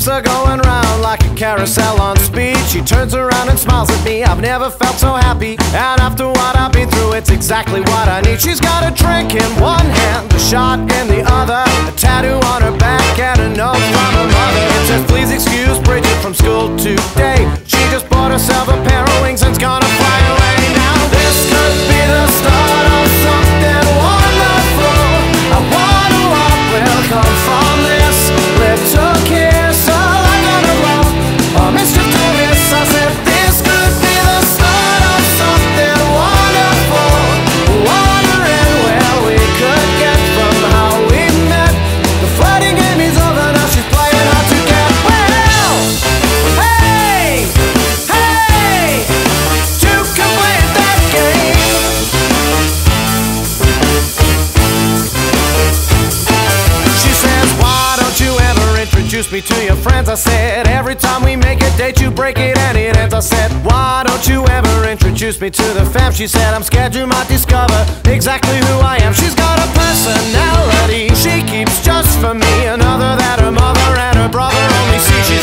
wheels are going round like a carousel on speed. She turns around and smiles at me. I've never felt so happy. And after what I've been through, it's exactly what I need. She's got a drink in one hand, a shot in the other, a tattoo on her back and a note from her mother. It says, please excuse Bridget from school today. She just bought herself a pair of wings and's gonna fly away. Now this could be the start of something wonderful. I wonder what will come from this little kiss. All I'm gonna love, or mischief to miss. I said this could be the start of something wonderful. Wondering where we could get from how we met. The flirting game is over, now she's playing hard to get. Well, hey, hey, two can play that game. She says, why don't you ever introduce me to your friends? I said, every time we make a date you break it and it ends. I said, why don't you ever introduce me to the fam? She said, I'm scared you might discover exactly who I am. She's got a personality she keeps just for me, another that her mother and her brother only see. She